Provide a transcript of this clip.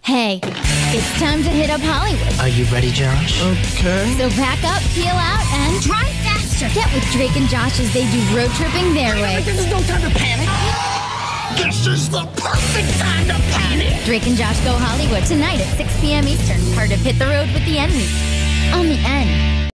Hey, it's time to hit up Hollywood. Are you ready, Josh? Okay. So pack up, peel out, and drive faster. Get with Drake and Josh as they do road tripping their way. This is no time to panic. This is the perfect time to panic. Drake and Josh Go Hollywood tonight at 6 p.m. Eastern. Part of Hit the Road with the N Week. On the N.